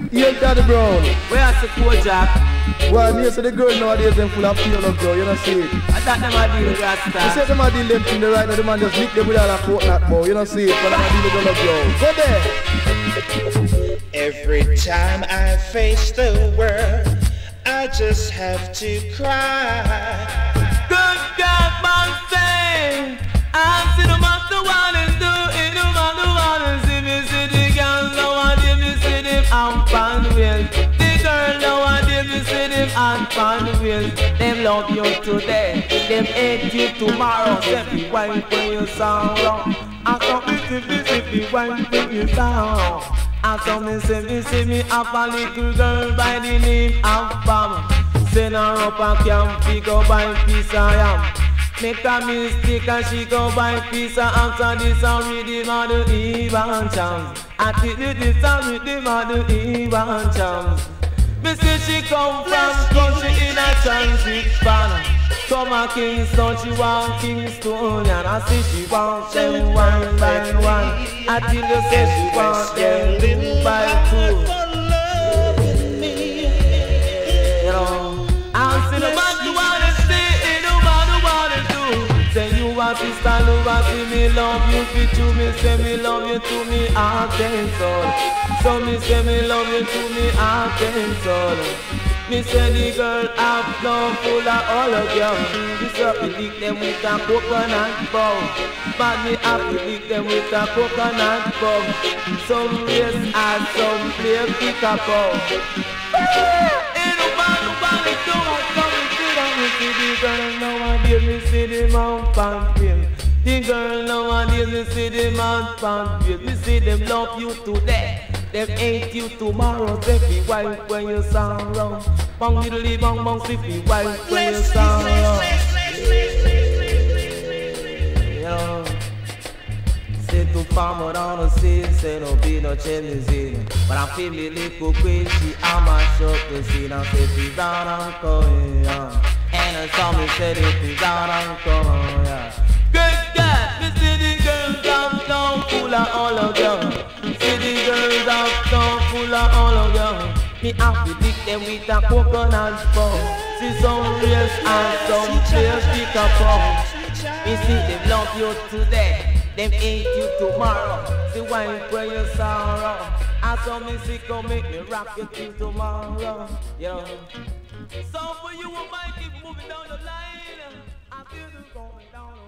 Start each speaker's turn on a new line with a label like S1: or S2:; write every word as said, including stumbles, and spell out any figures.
S1: Yeah, Daddy Brown.
S2: Where's the Kojak?
S1: Well, me say the girl nowadays them full of pure love, girl. You know see it.
S2: I thought them a deal with
S1: You
S2: Rasta.
S1: say them a deal them thing the right now, the man just lick them with all a coconut bow. You know see it, but them a deal with the love, girl. Go there.
S3: Every time I face the world, I just have to cry.
S2: Good God, man, say I see the master one and do it, no matter what and see me see the girl nowadays, me see them out on the wheel. The girl nowadays, me see them out on the wheel. Them love you today, them hate you tomorrow. Say me wine when you sorrow, I come me see me see me wine when you sorrow. I saw me see me see me have a little girl by the name of Pam. Send her up a camp, she go buy piece of yam. Make a mistake and she go buy piece of answer. This a rhythm of the even chance. I think this a rhythm of the even chance. Me see she come from country in a transit van. Come a Kingston, she want Kingston. And I see she want them one by one. I think you say she want them two by two. You know, I see the man you wanna see, no matter what I do. Say you want sister, you want see me love you fit you. Me say me love you to me heart and soul. So me say me love you to me heart and soul. Me say the girl have love full of all of you. Me say me lick them with a coconut bow. But me have to lick them with a coconut bow. Some race and some play pick a bow. Ain't nobody nobody do it. Come and sit down. Me see the girl nowadays. Me see the mount and feel. The girl nowadays. Me see the mount and feel. Me see them love you today. Them hate you tomorrow. They be wife when you sorrow. Bang diddly bang bang, sippy wife when you sorrow. Yo, say to farmer down the sea, say no be no changes. But I feel me little crazy, I'm a shock to see. Now say she's down and coming, yeah. And I saw me say that she's down and coming, yeah. Good God, me see the girls down full of all of them. See the girls down full of all of them. Me have to lick them with a coconut bow. See some race and some players pick a bow. Me see them love you today, them hate you tomorrow. See wine for your sorrow. I saw me see come make me rock you till tomorrow. Yo. So for you, I might keep moving down the line. I feel you going down.